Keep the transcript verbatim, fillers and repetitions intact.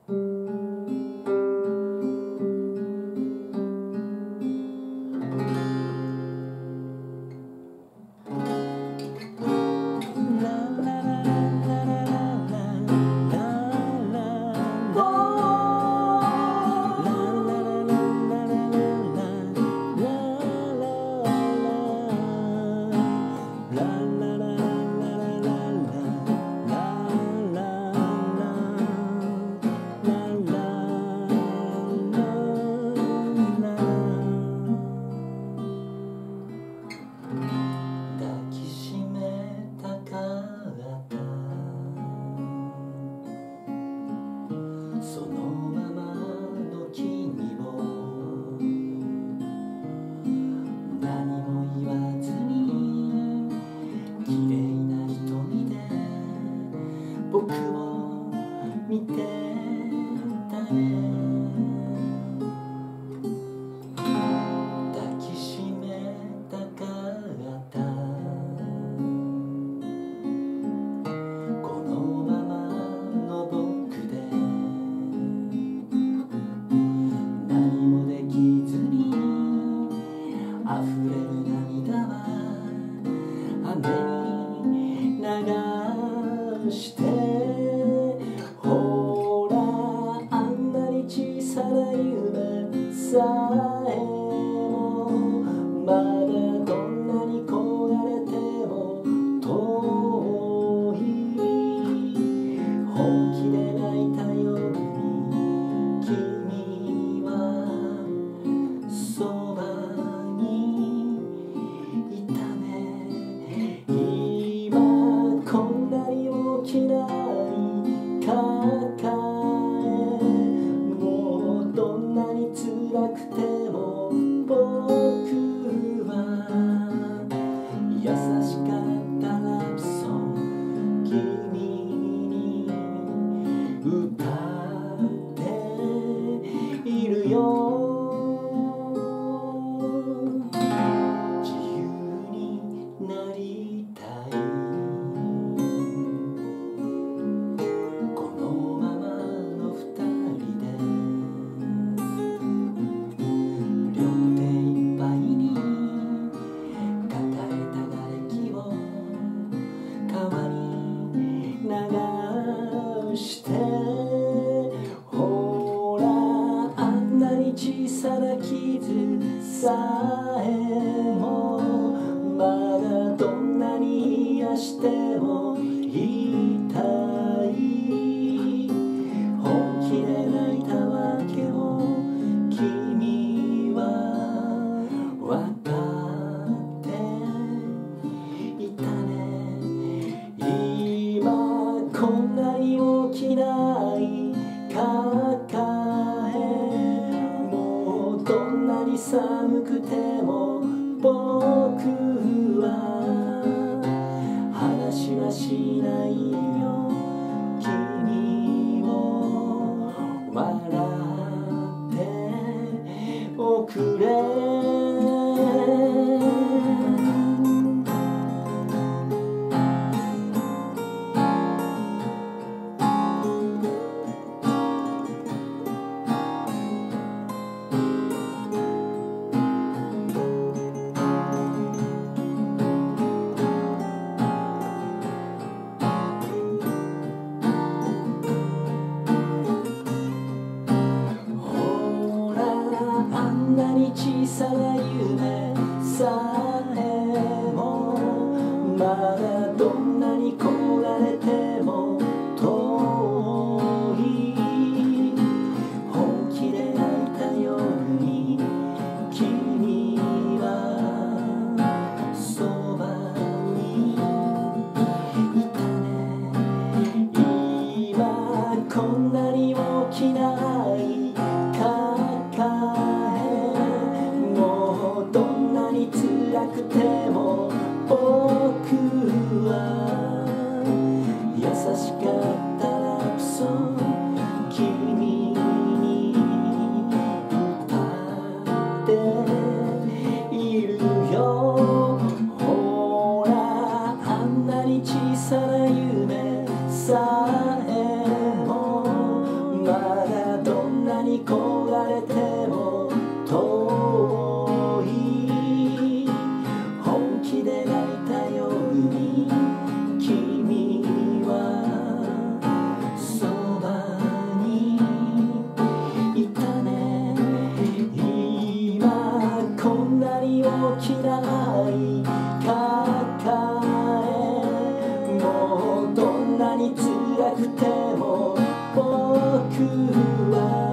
そのままの君を何も言わずに綺麗な瞳で僕を見てたね。抱きしめたかったこのままの僕で何もできずに溢れる涙は雨に流してほらあんなに小さな夢さえもまだどんなに焦がれても遠い本気で泣いた夜に君はそばにいたね。今こんなに大きな愛抱えもうどんなに辛くても僕は優しかったラブソング君に歌っているよ。自由になりたいこのままの二人で両手いっぱいに抱えた瓦礫を川に流してほらあんなに小さな傷さえもまだどんなに癒しても痛い本気で泣いたわけを君は分かっていたね。今こんなに大きな愛抱えもうどんなに寒くても僕は話はしないよ。君を笑っておくれ。あんなに小さな夢さえもまだどんなに焦がれても遠い本気で泣いた夜に君はそばにいたね。今こんなに大きな愛抱えもうどんなに辛くい大きな愛抱え、もうどんなに辛くても僕は